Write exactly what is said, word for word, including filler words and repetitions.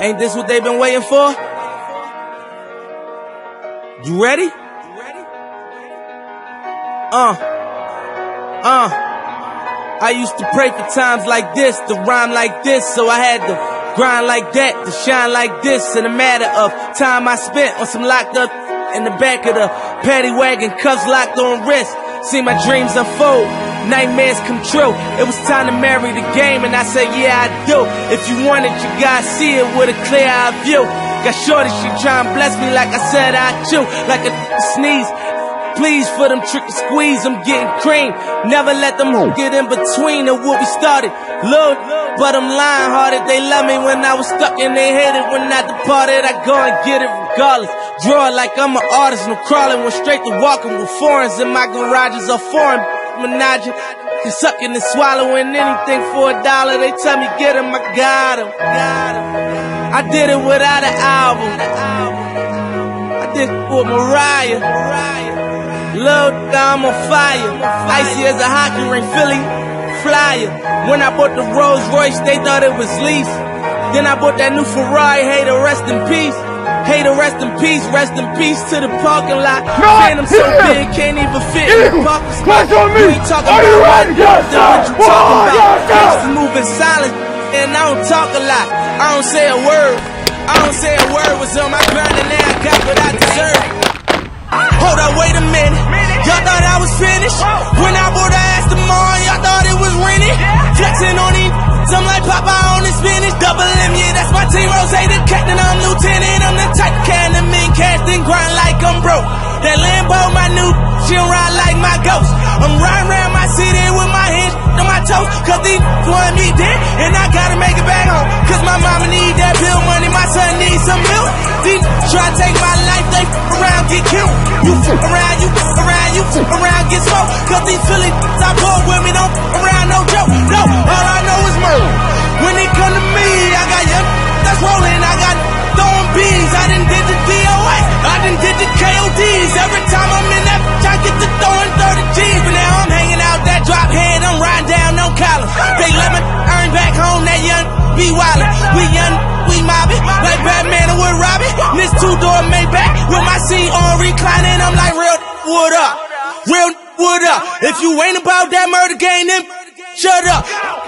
Ain't this what they've been waiting for? You ready? Uh, uh. I used to pray for times like this, to rhyme like this, so I had to grind like that, to shine like this. In a matter of time I spent on some locked up in the back of the paddy wagon, cuffs locked on wrist. See my dreams unfold, nightmares come true. It was time to marry the game, and I said, yeah, I do. If you want it, you gotta see it with a clear eye view. Got shorty, she try and bless me like I said I chew, like a sneeze. Please for them trick and squeeze, I'm getting cream. Never let them get in between of what we started. Lord, but I'm lying hearted. They love me when I was stuck and they hated when I departed. I go and get it regardless. Draw it like I'm an artist, no crawling. Went straight to walking with foreigns in my garages or foreign menage. Sucking and swallowing anything for a dollar. They tell me get him, I got him. I did it without an album. I did it with Mariah. Lil' I'm on fire, icy as a hockey ring, Philly flyer. When I bought the Rolls Royce, they thought it was lease. Then I bought that new Ferrari, hey to rest in peace. Hey to rest in peace, rest in peace to the parking lot. Man, I'm so big, can't even fit in the parking spot. You ain't talking about what you talking about. Gangsters moving silent, and I don't talk a lot. I don't say a word, I don't say a word. Was on my grind and now I got what I deserve. Hold up, wait a minute. Y'all thought I was finished. When I bought the Aston Martin, y'all thought it was rented. Flexing on these, I'm like Popeye on the spinach. Double M, yeah, that's my team. Rose, the captain, I'm lieutenant. I'm the type can the mean cast and grind like I'm broke. That Lambo, my new, she'll ride like my ghost. I'm riding around my city with my hands on my toes. Cause these want me dead, and I gotta make it back home. Cause my mama need that bill money, my son needs some milk. These try to take my life, they f around, get killed. You f around, you f around, you f around, get smoked. Cause these Philly I bought with me, don't f around, no joke. No, all I know is murder. When it come to me, I got young that's rolling, I got throwing bees. I done did the D O A, I done did the K O Ds. Every time I'm in that, I get to throwing thirty G's. But now I'm hanging out that drop head, I'm riding down no collar. They let me earn back home, that young be wildin'. We young, we mobbing, like Batman and with Robin. This two-door Maybach with my seat on reclining. I'm like, real wood up, real wood up. If you ain't about that murder game, then shut up.